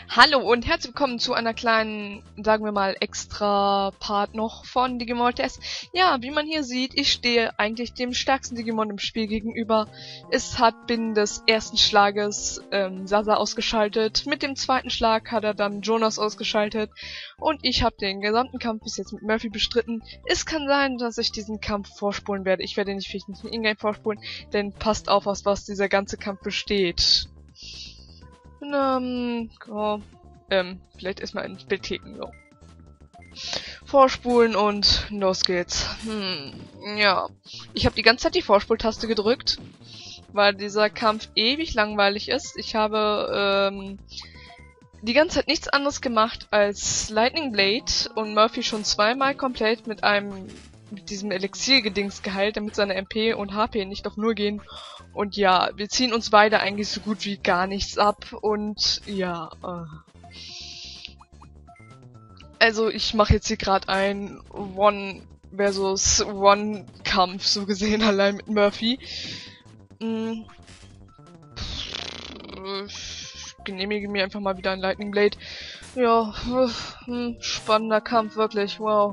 Hallo und herzlich willkommen zu einer kleinen, sagen wir mal, extra Part noch von Digimon TS. Ja, wie man hier sieht, ich stehe eigentlich dem stärksten Digimon im Spiel gegenüber. Es hat binnen des ersten Schlages Sasa ausgeschaltet, mit dem zweiten Schlag hat er dann Jonas ausgeschaltet und ich habe den gesamten Kampf bis jetzt mit Murphy bestritten. Es kann sein, dass ich diesen Kampf vorspulen werde. Ich werde vielleicht nicht in Ingame vorspulen, denn passt auf, aus was dieser ganze Kampf besteht. Vielleicht erstmal ins Bild klicken, so. Vorspulen und los geht's. Ja. Ich habe die ganze Zeit die Vorspultaste gedrückt, weil dieser Kampf ewig langweilig ist. Ich habe, die ganze Zeit nichts anderes gemacht als Lightning Blade und Murphy schon zweimal komplett mit diesem Elixier-Gedings geheilt, damit seine MP und HP nicht auf 0 gehen. Und ja, wir ziehen uns beide eigentlich so gut wie gar nichts ab. Und ja, also ich mache jetzt hier gerade einen One versus One Kampf, so gesehen, allein mit Murphy. Ich genehmige mir einfach mal wieder ein Lightning Blade. Ja, spannender Kampf, wirklich, wow.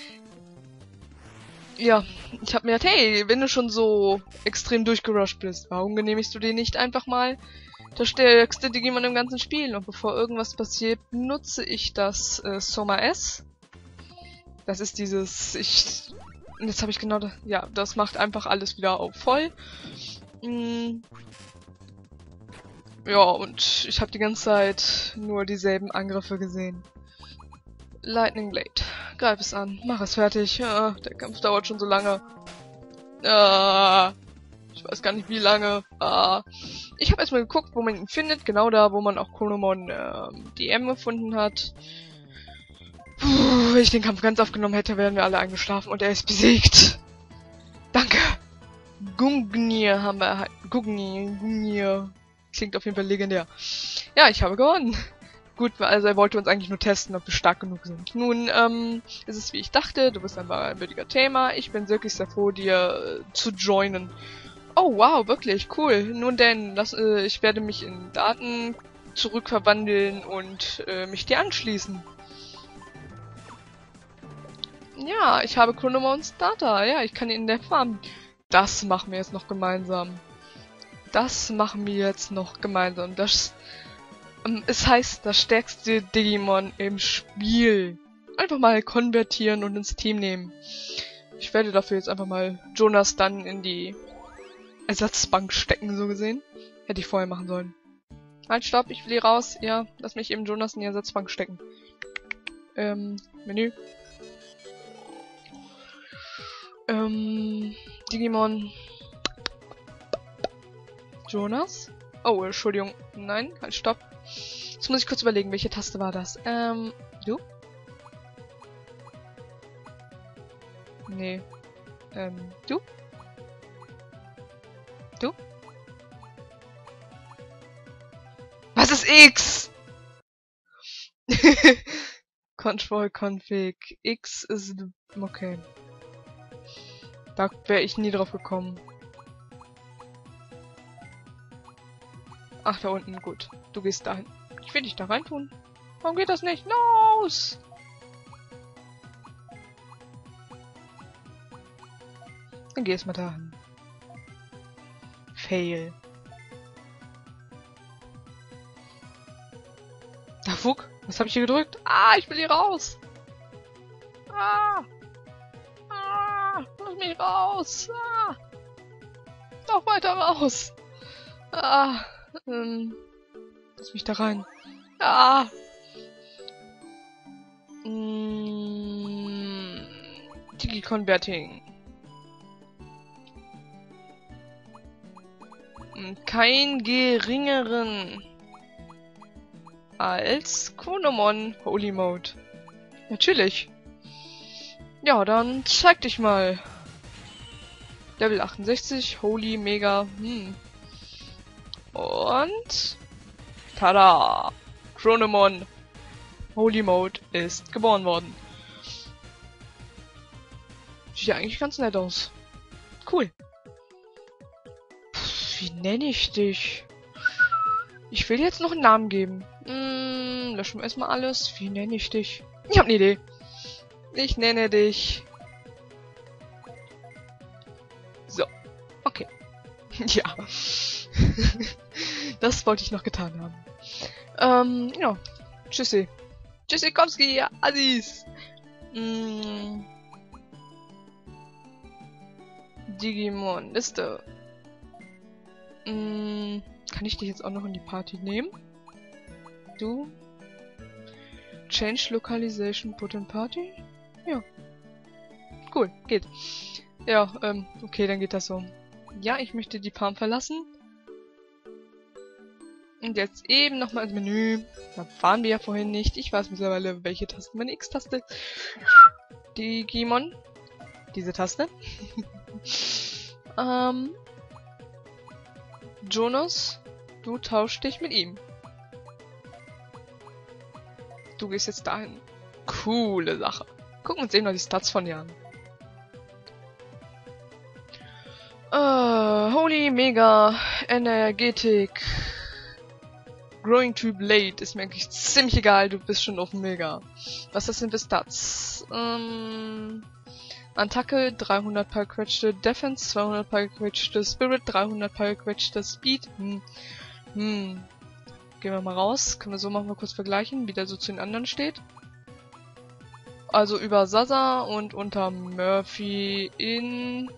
Ja, ich hab mir gedacht, hey, wenn du schon so extrem durchgerusht bist, warum genehmigst du dir nicht einfach mal das stärkste Digimon im ganzen Spiel? Und bevor irgendwas passiert, nutze ich das Soma S. Das ist dieses, jetzt habe ich genau das, ja, das macht einfach alles wieder auf voll. Ja, und ich habe die ganze Zeit nur dieselben Angriffe gesehen. Lightning Blade. Greif es an. Mach es fertig. Ja, der Kampf dauert schon so lange. Ich weiß gar nicht wie lange. Ich habe erstmal geguckt, wo man ihn findet. Genau da, wo man auch Chronomon DM gefunden hat. Puh, wenn ich den Kampf ganz aufgenommen hätte, wären wir alle eingeschlafen und er ist besiegt. Danke. Gungnir haben wir erhalten. Gungnir. Klingt auf jeden Fall legendär. Ja, ich habe gewonnen. Gut, also er wollte uns eigentlich nur testen, ob wir stark genug sind. Nun, ist es wie ich dachte, du bist ein wahrhaftiger Thema. Ich bin wirklich sehr froh, dir zu joinen. Oh, wow, wirklich, cool. Nun denn, ich werde mich in Daten zurückverwandeln und mich dir anschließen. Ja, ich habe Chronomons Data. Ja, ich kann ihn in der Farm. Das machen wir jetzt noch gemeinsam. Das es heißt, das stärkste Digimon im Spiel. Einfach mal konvertieren und ins Team nehmen. Ich werde dafür jetzt einfach mal Jonas dann in die Ersatzbank stecken, so gesehen. Hätte ich vorher machen sollen. Halt, stopp, ich will hier raus. Ja, lass mich eben Jonas in die Ersatzbank stecken. Menü. Digimon. Jonas? Oh, Entschuldigung. Nein, halt, stopp. Jetzt muss ich kurz überlegen, welche Taste war das? Du? Nee. Du? Du? Was ist X? Control Config. X ist... Okay. Da wäre ich nie drauf gekommen. Ach, da unten, gut. Du gehst dahin. Ich will dich da reintun. Warum geht das nicht? Los! Dann geh erstmal dahin. Fail. Da, Fuck. Was habe ich hier gedrückt? Ich will hier raus. Lass mich raus. Noch weiter raus. Lass mich da rein. Digi-Converting. Kein geringeren als Chronomon Holy Mode. Natürlich. Ja, dann zeig dich mal. Level 68, Holy Mega. Und tada! Chronomon Holy Mode ist geboren worden. Sieht ja eigentlich ganz nett aus. Cool. Wie nenne ich dich? Ich will jetzt noch einen Namen geben. Löschen wir erstmal alles. Wie nenne ich dich? Ich habe eine Idee. Ich nenne dich... So. Okay. Ja. Das wollte ich noch getan haben. Ja. Tschüssi. Tschüssikowski, Assis. Digimon, Liste. Kann ich dich jetzt auch noch in die Party nehmen? Du? Change Localization Put in Party? Ja. Cool, geht. Ja, okay, dann geht das so. Ja, ich möchte die Farm verlassen. Und jetzt eben nochmal ins Menü. Da waren wir ja vorhin nicht. Ich weiß mittlerweile, welche Taste meine X-Taste. Digimon. Diese Taste. Jonas, du tauschst dich mit ihm. Du gehst jetzt dahin. Coole Sache. Gucken uns eben noch die Stats von dir an. Holy Mega Energetik. Growing Typ Late ist mir eigentlich ziemlich egal, du bist schon auf dem Mega. Was ist das denn für Stats? Attacke 300 paar gequetschte, Defense 200 paar gequetschte, Spirit 300 paar gequetschte, Speed. Gehen wir mal raus. Können wir so machen, wir kurz vergleichen, wie der so zu den anderen steht. Also über Sasa und unter Murphy in...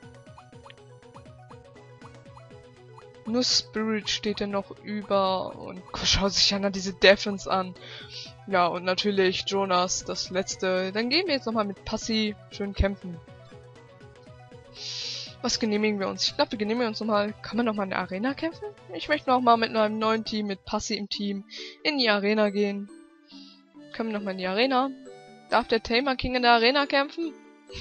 Nur Spirit steht ja noch über und schaut sich ja diese Defense an. Ja, und natürlich Jonas, das letzte. Dann gehen wir jetzt nochmal mit Passi schön kämpfen. Was genehmigen wir uns? Ich glaube, wir genehmigen uns nochmal... Kann man nochmal in der Arena kämpfen? Ich möchte nochmal mit einem neuen Team, mit Passi im Team, in die Arena gehen. Können wir nochmal in die Arena? Darf der Tamer King in der Arena kämpfen?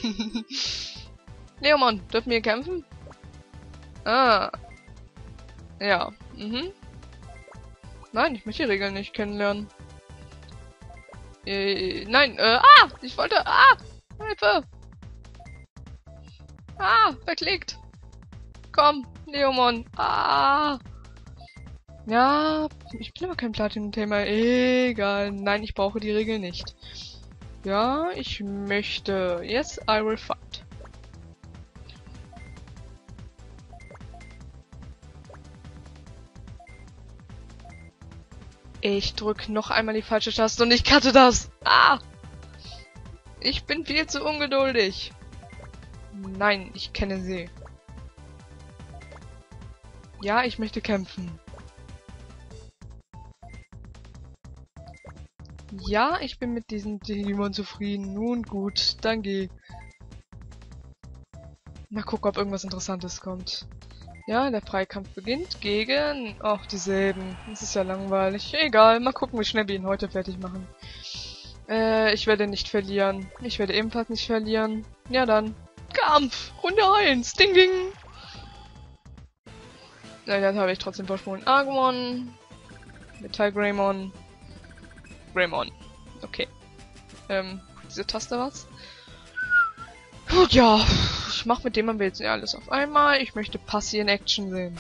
Leomon, dürfen wir kämpfen? Ah. Ja, Nein, ich möchte die Regeln nicht kennenlernen. Nein, ich wollte, Hilfe! Verklickt! Komm, Leomon, Ja, ich bin aber kein Platinum-Thema, egal. Nein, ich brauche die Regeln nicht. Ja, ich möchte, yes, I will fight. Ich drück noch einmal die falsche Taste und ich cutte das. Ich bin viel zu ungeduldig. Nein, ich kenne sie. Ja, ich möchte kämpfen. Ja, ich bin mit diesem Digimon zufrieden. Nun gut, dann geh. Mal gucken, ob irgendwas Interessantes kommt. Ja, der Freikampf beginnt gegen... Och, dieselben. Das ist ja langweilig. Egal, mal gucken, wie schnell wir ihn heute fertig machen. Ich werde nicht verlieren. Ich werde ebenfalls nicht verlieren. Ja dann. Kampf! Runde 1! Ding, ding! Na, dann habe ich trotzdem Vorsprung. Agumon. Metall Greymon. Greymon. Okay. Diese Taste was? Gut, ja. Ich mach mit dem am jetzt alles auf einmal. Ich möchte Passi in Action sehen.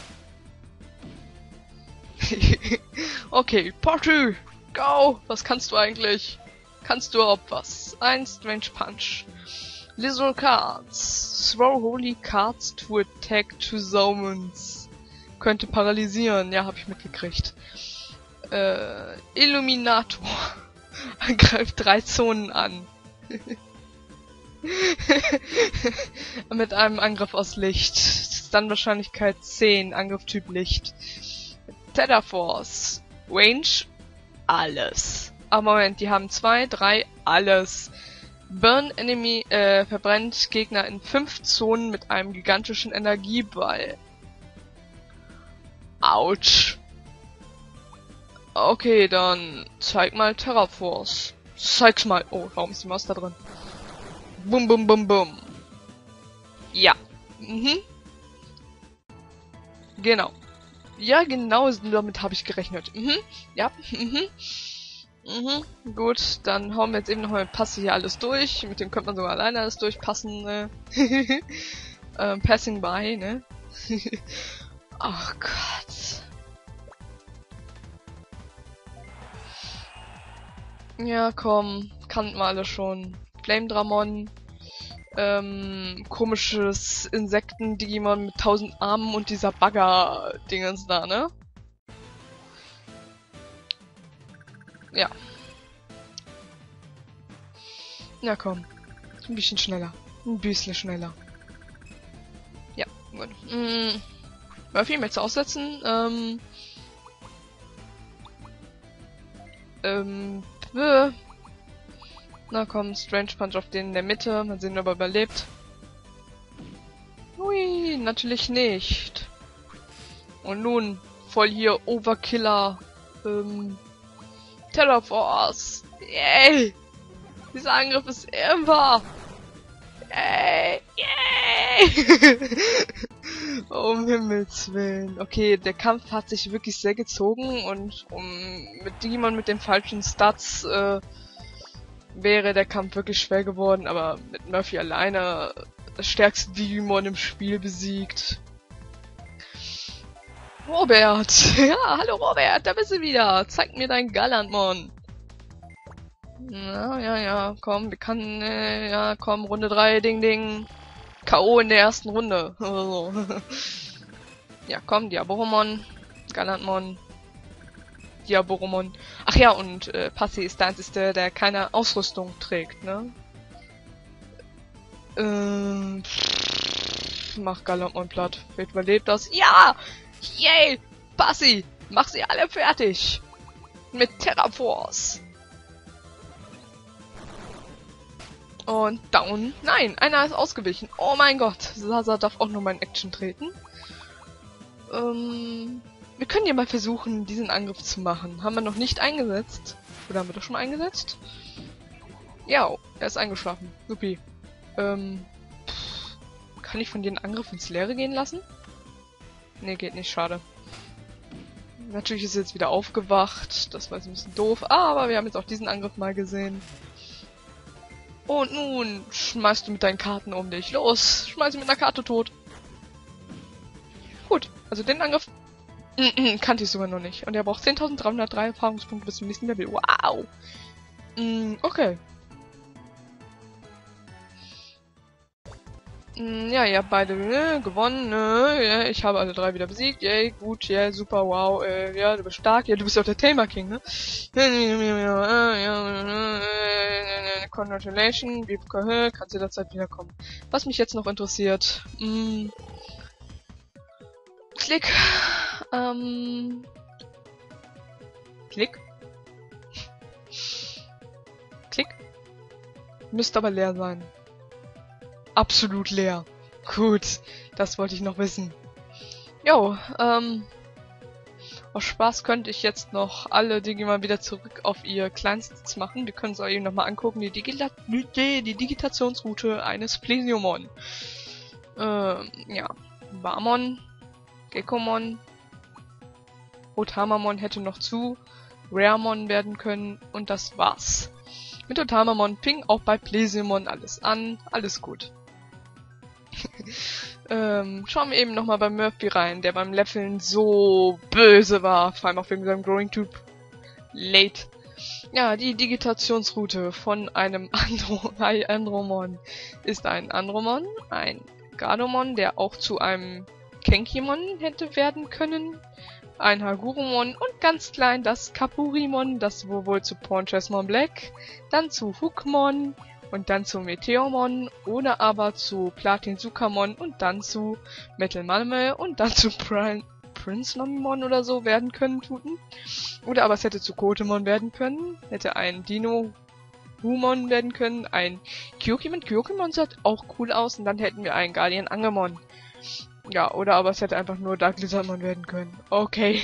Okay, Party! Go! Was kannst du eigentlich? Kannst du überhaupt was? Ein Strange Punch. Lizard Cards. Throw Holy Cards to attack 2 summons. Könnte paralysieren. Ja, hab ich mitgekriegt. Illuminator. Greift 3 Zonen an. Mit einem Angriff aus Licht. Dann Wahrscheinlichkeit 10. Angriff Typ Licht. Tether Force. Range. Alles. Aber Moment, die haben 2, 3, alles. Burn Enemy verbrennt Gegner in 5 Zonen mit einem gigantischen Energieball. Autsch. Okay, dann zeig mal Terra Force. Zeig's mal. Oh, warum ist die Maus da drin? Bum, bum, bum, bum. Ja. Genau. Ja, genau, damit habe ich gerechnet. Ja. Gut, dann hauen wir jetzt eben nochmal mit Passi hier alles durch. Mit dem könnte man sogar alleine alles durchpassen, ne? Passing by, ne? Ach Gott. Ja, komm, kannten wir alle schon. Flame Dramon, komisches Insekten-Digimon mit 1000 Armen und dieser Bagger-Dingens da, ne? Ja. Ja, komm. Ein bisschen schneller. Ein bisschen schneller. Ja, gut. Murphy, möchtest du aussetzen? Bäh. Na komm, Strange Punch auf den in der Mitte. Mal sehen, ob er überlebt. Hui, natürlich nicht. Und nun, voll hier Overkiller. Terraforce. Yay! Dieser Angriff ist immer. Yay! Yay! Um Himmels Willen. Okay, der Kampf hat sich wirklich sehr gezogen und mit Digimon mit den falschen Stats wäre der Kampf wirklich schwer geworden, aber mit Murphy alleine das stärkste Digimon im Spiel besiegt. Robert! Ja, hallo Robert, da bist du wieder. Zeig mir dein Galantmon. Ja, komm, wir können, ja, komm, Runde 3, Ding, Ding. K.O. in der ersten Runde. Ja, komm, Diaboromon, Galantmon, Diaboromon. Ach ja, und Passy ist der einzige, der keine Ausrüstung trägt, ne? Mach Galantmon platt. Vielleicht überlebt das. Ja! Yay! Passy! Mach sie alle fertig! Mit Terraforce! Und down. Nein, einer ist ausgewichen. Oh mein Gott. Sasa darf auch nur mal in Action treten. Wir können ja mal versuchen, diesen Angriff zu machen. Haben wir noch nicht eingesetzt? Oder haben wir doch schon eingesetzt? Ja, er ist eingeschlafen. Supi. Kann ich von dir einen Angriff ins Leere gehen lassen? Nee, geht nicht. Schade. Natürlich ist er jetzt wieder aufgewacht. Das war jetzt ein bisschen doof. Aber wir haben jetzt auch diesen Angriff mal gesehen. Und nun schmeißt du mit deinen Karten um dich. Los, schmeiß ihn mit einer Karte tot. Gut, also den Angriff kannte ich sogar noch nicht. Und er braucht 10.303 Erfahrungspunkte bis zum nächsten Level. Wow. Okay. Ja, ihr habt beide gewonnen. Ja, ich habe alle 3 wieder besiegt. Yay, gut, yeah, super, wow. Ja, du bist stark. Ja, du bist auch der Tamer King, ne? Congratulations, kannst jederzeit wiederkommen. Was mich jetzt noch interessiert. Klick. Klick. Klick. Müsste aber leer sein. Absolut leer. Gut, das wollte ich noch wissen. Jo, aus Spaß könnte ich jetzt noch alle Digimon wieder zurück auf ihr Kleinstes machen. Wir können es euch nochmal angucken, die Digitationsroute eines Plesiomon. Ja, Barmon, Gekkomon, Otamamon hätte noch zu Raremon werden können und das war's. Mit Otamamon fing auch bei Plesiomon alles an, alles gut. Schauen wir eben nochmal bei Murphy rein, der beim Leveln so böse war, vor allem auch wegen seinem Growing Tube Late. Ja, die Digitationsroute von einem Andromon ist ein Andromon, ein Gardomon, der auch zu einem Kenkimon hätte werden können, ein Hagurumon und ganz klein das Kapurimon, das wohl zu Ponchesmon Black, dann zu Hookmon, und dann zu Meteormon oder aber zu Platin-Sukamon und dann zu Metal Malme und dann zu Prince-Mamon oder so werden können, Tuten. Oder aber es hätte zu Kotemon werden können, hätte ein Dino-Humon werden können, ein Kyokimon. Kyokimon sieht auch cool aus und dann hätten wir einen Guardian Angemon. Ja, oder aber es hätte einfach nur Dark Lizardmon werden können. Okay.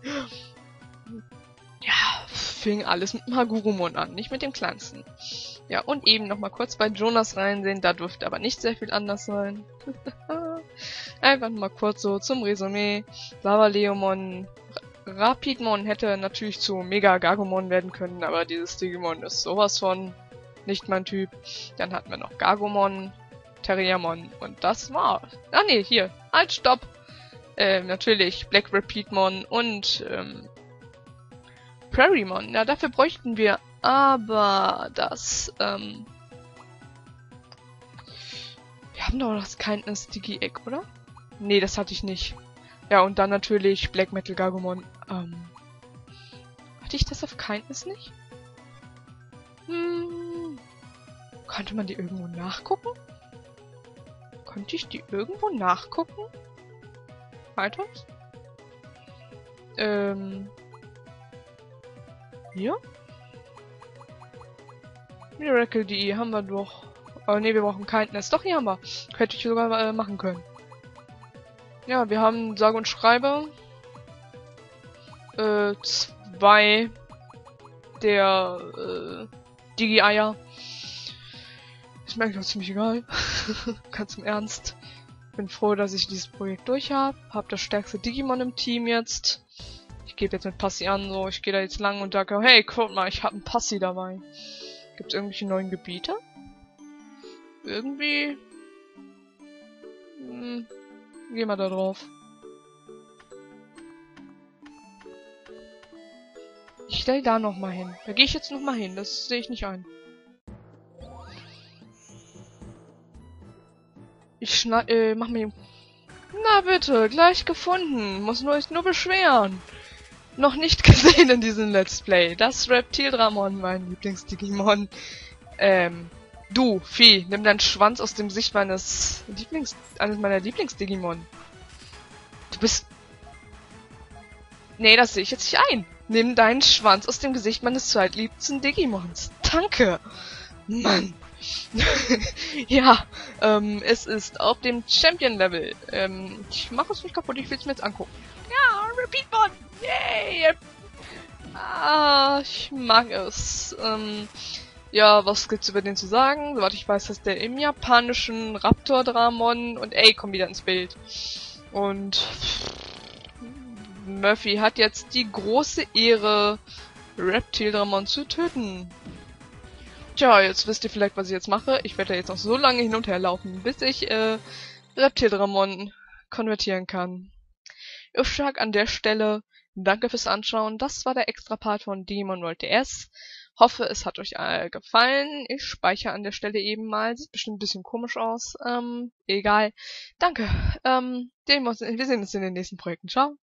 Ja, fing alles mit dem Hagurumon an, nicht mit dem kleinsten. Ja, und eben nochmal kurz bei Jonas reinsehen, da dürfte aber nicht sehr viel anders sein. Einfach nochmal kurz so zum Resümee. Lavaleomon, Rapidmon hätte natürlich zu Mega Gargomon werden können, aber dieses Digimon ist sowas von nicht mein Typ. Dann hatten wir noch Gargomon, Terriermon und das war. Ah ne, hier, halt, stopp! Natürlich Black Repeatmon und Prairiemon. Ja, dafür bräuchten wir Aber das, wir haben doch das Kindness Digi-Egg, oder? Nee, das hatte ich nicht. Ja, und dann natürlich Black Metal Gargomon. Hatte ich das auf Kindness nicht? Konnte man die irgendwo nachgucken? Konnte ich die irgendwo nachgucken? Items? Hier? Miracle.de haben wir doch. Oh ne, wir brauchen Kindness. Doch, hier haben wir. Hätte ich sogar machen können. Ja, wir haben sage und schreibe 2 der Digi-Eier. Ist mir eigentlich auch ziemlich egal. Ganz im Ernst. Bin froh, dass ich dieses Projekt durch habe. Hab das stärkste Digimon im Team jetzt. Ich gebe jetzt mit Passi an, so. Ich gehe da jetzt lang und sage, hey, guck mal, ich habe einen Passi dabei. Gibt es irgendwelche neuen Gebiete? Irgendwie... geh mal da drauf. Ich stell da noch mal hin. Da gehe ich jetzt noch mal hin. Das sehe ich nicht ein. Ich mach mir... Na bitte, gleich gefunden. Muss nur beschweren. Noch nicht gesehen in diesem Let's Play. Das Reptildramon, mein Lieblings-Digimon. Du, Vieh, nimm deinen Schwanz aus dem Gesicht eines meiner Lieblings-Digimon. Du bist... Nee, das sehe ich jetzt nicht ein. Nimm deinen Schwanz aus dem Gesicht meines zweitliebsten Digimons. Danke. Mann. Ja, es ist auf dem Champion-Level. Ich mache es nicht kaputt, ich will es mir jetzt angucken. Ja, Repeatmon! Yay! Ah, ich mag es. Ja, was gibt's über den zu sagen? Soweit ich weiß, ist der im japanischen Raptor-Dramon und ey, komm wieder ins Bild. Und Murphy hat jetzt die große Ehre, Reptildramon zu töten. Tja, jetzt wisst ihr vielleicht, was ich jetzt mache. Ich werde da jetzt noch so lange hin und her laufen, bis ich Reptildramon konvertieren kann. Ich sag an der Stelle danke fürs Anschauen. Das war der Extra-Part von Digimon World DS. Hoffe, es hat euch gefallen. Ich speichere an der Stelle eben mal. Sieht bestimmt ein bisschen komisch aus. Egal. Danke. Wir sehen uns in den nächsten Projekten. Ciao.